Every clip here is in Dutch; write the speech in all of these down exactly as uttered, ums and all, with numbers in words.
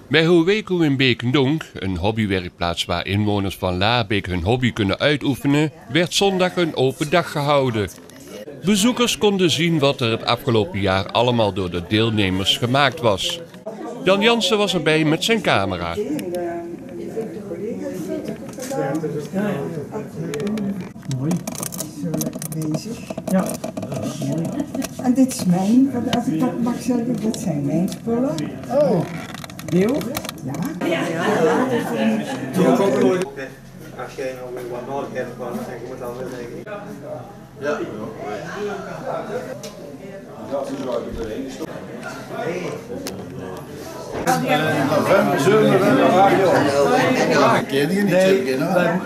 Bij Hoeweco in Beekendonk, een hobbywerkplaats waar inwoners van Laarbeek hun hobby kunnen uitoefenen, werd zondag een open dag gehouden. Bezoekers konden zien wat er het afgelopen jaar allemaal door de deelnemers gemaakt was. Jan Jansen was erbij met zijn camera. Mooi. Zo lekker bezig. Ja. Mooi. En dit is mijn, als ik dat mag zeggen, dit zijn mijn spullen. Oh. Deel? Ja. Ja, ja. Als jij nou weer wat nodig hebt, dan denk ik, moet dan weer denken. Ja. Dat is wel iedereen. In november, zeven november, ja. Ken je niet? Nee.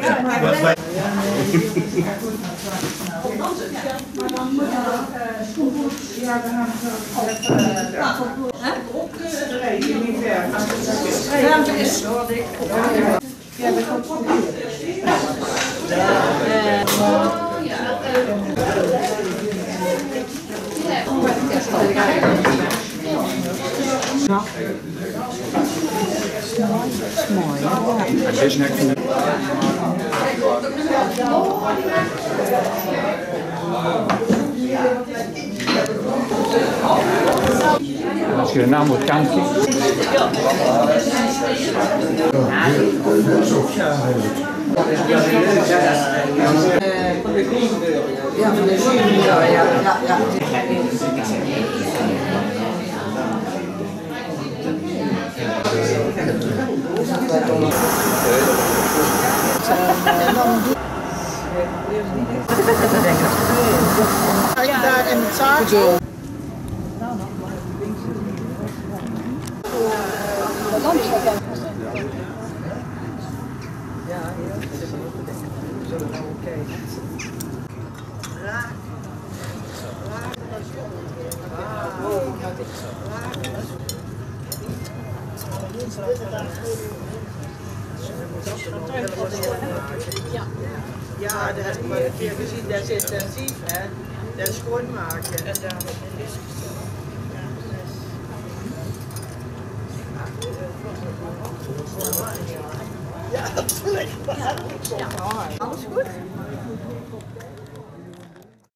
Maar dan moet je ja, we gaan zo oprijden, niet ver. Ja, dat is zo dik. Ja, dat komt goed. Ja. Dat is mooi, ja. Het is net van als je de naam wordt kanker. Ja, van de groene ja, ja, ja. Als je daar in het zaak zo. Ja, dat heb ik wel een keer gezien, dat is intensief, hè? Dat is schoonmaken. En daar is ja, dat is lekker. Ja, alles goed?